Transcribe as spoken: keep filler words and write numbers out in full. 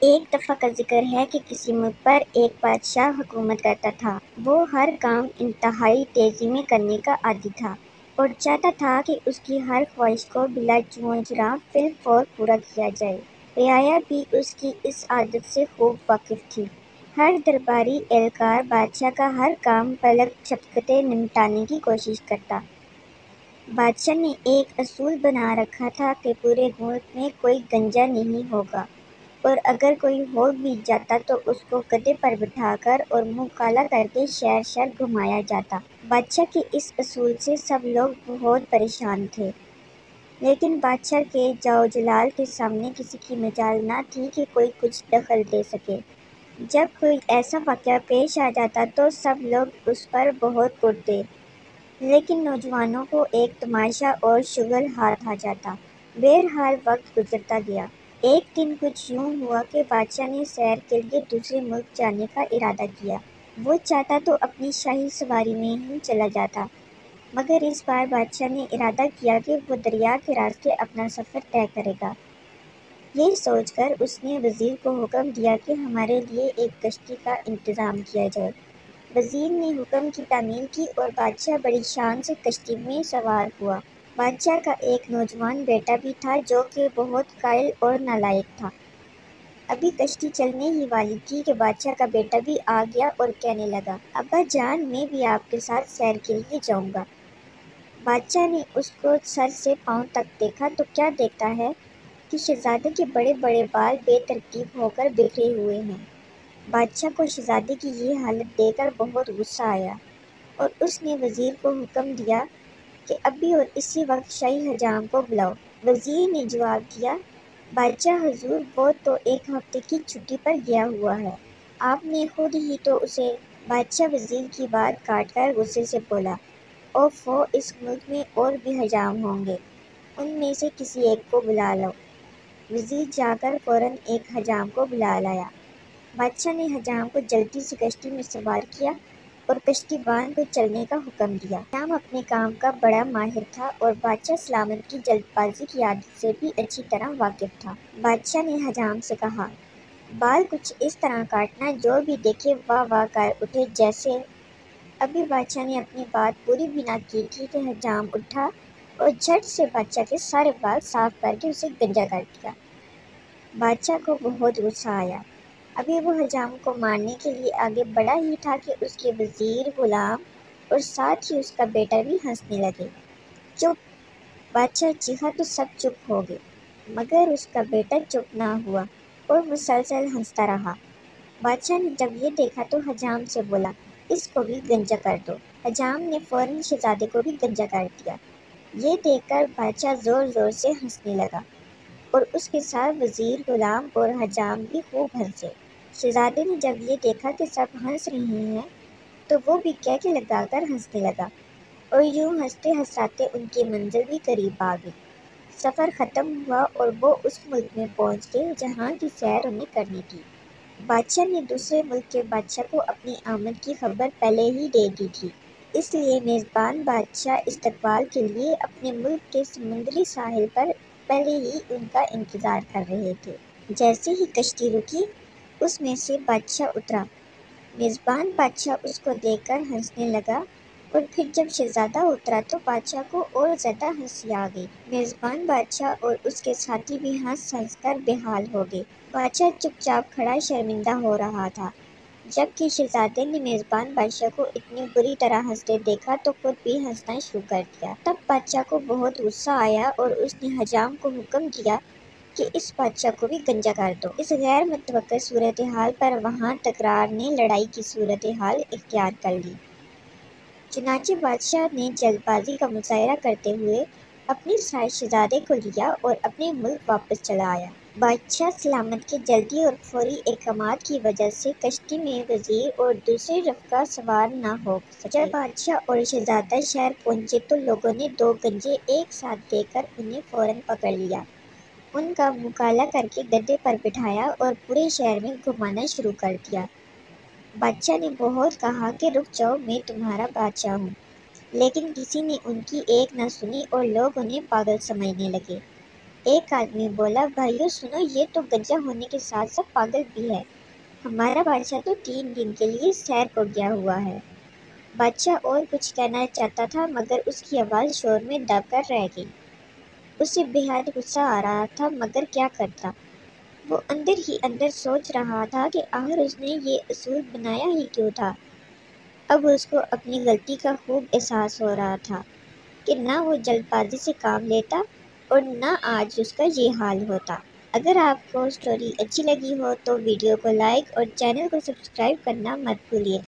ایک دفعہ کا ذکر ہے کہ کسی ملک پر ایک بادشاہ حکومت کرتا تھا۔ وہ ہر کام انتہائی تیزی میں کرنے کا عادی تھا اور چاہتا تھا کہ اس کی ہر خواہش کو بلا چون چراغ فی الفور پورا کیا جائے۔ رعایا بھی اس کی اس عادت سے خوب واقف تھی۔ ہر درباری اہلکار بادشاہ کا ہر کام بلغ شفقت نمٹانے کی کوشش کرتا۔ بادشاہ نے ایک اصول بنا رکھا تھا کہ پورے ملک میں کوئی گنجا نہیں ہوگا، اور اگر کوئی ہو بھی جاتا تو اس کو گدھے پر بٹھا کر اور منہ کالا کر کے شہر شہر گھمایا جاتا۔ بادشاہ کے اس اصول سے سب لوگ بہت پریشان تھے، لیکن بادشاہ کے جاو جلال کے سامنے کسی کی مجال نہ تھی کہ کوئی کچھ دخل دے سکے۔ جب کوئی ایسا واقعہ پیش آ جاتا تو سب لوگ اس پر بہت کرتے، لیکن نوجوانوں کو ایک تماشا اور شغل ہاتھ آ جاتا۔ بہرحال وقت گزرتا گیا۔ ایک دن کچھ یوں ہوا کہ بادشاہ نے سیر کے لیے دوسرے ملک جانے کا ارادہ کیا۔ وہ چاہتا تو اپنی شاہی سواری میں ہی چلا جاتا، مگر اس بار بادشاہ نے ارادہ کیا کہ وہ دریا کے راستے اپنا سفر طے کرے گا۔ یہ سوچ کر اس نے وزیر کو حکم دیا کہ ہمارے لیے ایک کشتی کا انتظام کیا جائے۔ وزیر نے حکم کی تعمیل کی اور بادشاہ بڑی شان سے کشتی میں سوار ہوا۔ بادشاہ کا ایک نوجوان بیٹا بھی تھا جو کہ بہت قائل اور نالائق تھا۔ ابھی کشتی چلنے ہی والی تھی کہ بادشاہ کا بیٹا بھی آ گیا اور کہنے لگا، ابا جان، میں بھی آپ کے ساتھ سیر کے لیے جاؤں گا۔ بادشاہ نے اس کو سر سے پاؤں تک دیکھا تو کیا دیکھتا ہے کہ شہزادے کے بڑے بڑے بال بے ترتیب ہو کر بکھرے ہوئے ہیں۔ بادشاہ کو شہزادے کی یہ حالت دیکھ کر بہت غصہ آیا اور اس نے وزیر کو حکم دیا کہ ابھی اور اسی وقت شاہی حجام کو بلاؤ۔ وزیر نے جواب دیا، بادشاہ حضور، وہ تو ایک ہفتے کی چھٹی پر گیا ہوا ہے، آپ نے خود ہی تو اسے۔ بادشاہ وزیر کی بات کاٹ کر غصے سے بولا، اوفو، اس ملک میں اور بھی حجام ہوں گے، ان میں سے کسی ایک کو بلا لاؤ۔ وزیر جا کر فوراً ایک حجام کو بلا لایا۔ بادشاہ نے حجام کو جلدی سے کشتی میں سوار کیا اور کشتی باندھ کر چلنے کا حکم دیا۔ حجام اپنے کام کا بڑا ماہر تھا اور بادشاہ سلامت کی جلد بازی کی عادت سے بھی اچھی طرح واقف تھا۔ بادشاہ نے حجام سے کہا، بال کچھ اس طرح کاٹنا جو بھی دیکھے واہ واہ کر اٹھے جیسے۔ ابھی بادشاہ نے اپنی بات پوری بھی نہ کی تھی کہ حجام اٹھا اور جھٹ سے بادشاہ کے سارے بال صاف کر کے اسے گنجا کر دیا۔ بادشاہ کو بہت غصہ آیا۔ ابھی وہ حجام کو مارنے کے لیے آگے بڑھا ہی تھا کہ اس کے وزیر، غلام اور ساتھ ہی اس کا بیٹا بھی ہنسنے لگے۔ چپ! بادشاہ چیخا تو سب چپ ہو گئے، مگر اس کا بیٹا چپ نہ ہوا اور مسلسل ہنستا رہا۔ بادشاہ نے جب یہ دیکھا تو حجام سے بولا، اس کو بھی گنجا کر دو۔ حجام نے فوراً شہزادے کو بھی گنجا کر دیا۔ یہ دیکھ کر بادشاہ زور زور سے ہنسنے لگا اور اس کے ساتھ وزیر، غلام اور حجام بھی خوب ہنسے۔ شہزادے نے جب یہ دیکھا کہ سب ہنس رہے ہیں تو وہ بھی کہکے لگا کر ہنسنے لگا اور یوں ہنستے ہنساتے ان کی منزل بھی قریب آ گئی۔ سفر ختم ہوا اور وہ اس ملک میں پہنچ گئے جہاں کی سیر انہیں کرنی تھی۔ بادشاہ نے دوسرے ملک کے بادشاہ کو اپنی آمد کی خبر پہلے ہی دے دی تھی، اس لیے میزبان بادشاہ استقبال کے لیے اپنے ملک کے سمندری ساحل پر پہلے ہی ان کا انتظار کر رہے تھے۔ جیسے ہی کشتی رکی، اس میں سے بادشاہ اترا۔ میزبان بادشاہ اس کو دیکھ کر ہنسنے لگا اور پھر جب شہزادہ اترا تو بادشاہ کو اور زیادہ ہنسی آ گئی۔ میزبان بادشاہ اور اس کے ساتھی بھی ہنس ہنس کر بے حال ہو گئے۔ بادشاہ چپ چاپ کھڑا شرمندہ ہو رہا تھا۔ جب کہ شہزادے نے میزبان بادشاہ کو اتنی بری طرح ہنستے دیکھا تو خود بھی ہنسنا شروع کر دیا۔ تب بادشاہ کو بہت غصہ آیا اور اس نے حجام کو حکم دیا کہ اس بادشاہ کو بھی گنجا کر دو۔ اس غیر متوقع صورتحال پر وہاں تکرار نے لڑائی کی صورتحال اختیار کر لی۔ چنانچہ بادشاہ نے جلد بازی کا مظاہرہ کرتے ہوئے اپنے ساتھ شہزادے کو لیا اور اپنے ملک واپس چلا آیا۔ بادشاہ سلامت کے جلدی اور فوری احکامات کی وجہ سے کشتی میں وزیر اور دوسرے رفقا سوار نہ ہو سکے۔ جب بادشاہ اور شہزادہ شہر پہنچے تو لوگوں نے دو گنجے ایک ساتھ دیکھ کر انہیں فوراً پکڑ لیا، ان کا منہ کالا کر کے گدھے پر بٹھایا اور پورے شہر میں گھمانا شروع کر دیا۔ بادشاہ نے بہت کہا کہ رک جاؤ، میں تمہارا بادشاہ ہوں، لیکن کسی نے ان کی ایک نہ سنی اور لوگ انہیں پاگل سمجھنے لگے۔ ایک آدمی بولا، بھائیو سنو، یہ تو گنجا ہونے کے ساتھ ساتھ پاگل بھی ہے۔ ہمارا بادشاہ تو تین دن کے لیے سیر کو گیا ہوا ہے۔ بادشاہ اور کچھ کہنا چاہتا تھا مگر اس کی آواز شور میں دب کر رہ گئی۔ اسے بے حد غصہ آ رہا تھا مگر کیا کرتا؟ وہ اندر ہی اندر سوچ رہا تھا کہ آخر اس نے یہ اصول بنایا ہی کیوں تھا۔ اب اس کو اپنی غلطی کا خوب احساس ہو رہا تھا کہ نہ وہ جلد بازی سے کام لیتا اور نہ آج اس کا یہ حال ہوتا۔ اگر آپ کو سٹوری اچھی لگی ہو تو ویڈیو کو لائک اور چینل کو سبسکرائب کرنا مت بھولیے۔